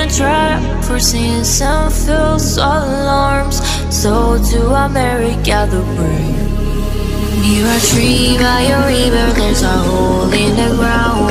trap for seeing some false alarms. So to America the brave. Near a tree by a river, there's a hole in the ground